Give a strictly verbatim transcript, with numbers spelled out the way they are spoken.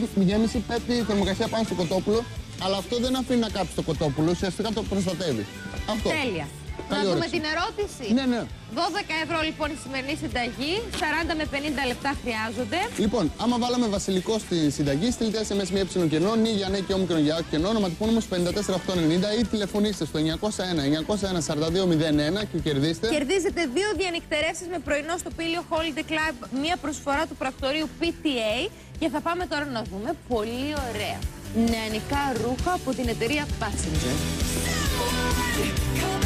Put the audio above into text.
Γέμιση πέφτει θερμοκρασία πάνω στο κοτόπουλο, αλλά αυτό δεν αφήνει να κάψει το κοτόπουλο, ουσιαστικά το προστατεύει. Αυτό. Τέλεια. Να Καλή δούμε όρεξη. την ερώτηση. Ναι, ναι. δώδεκα ευρώ λοιπόν η σημερινή συνταγή, σαράντα με πενήντα λεπτά χρειάζονται. Λοιπόν, άμα βάλαμε βασιλικό στη συνταγή, στείλτε ες εμ ες με ε κενό, νη για ναι και όμικρον για άκου κενό, ονοματεπώνυμο πέντε τέσσερα οκτώ ενενήντα ή τηλεφωνήστε στο εννιακόσια ένα εννιακόσια ένα σαράντα δύο μηδέν ένα και κερδίστε. Κερδίζετε δύο διανυκτερεύσεις με πρωινό στο Πήλιο Holiday Club, μία προσφορά του πρακτορείου πι τι έι. Και θα πάμε τώρα να δούμε πολύ ωραία νεανικά ρούχα από την εταιρεία Passenger.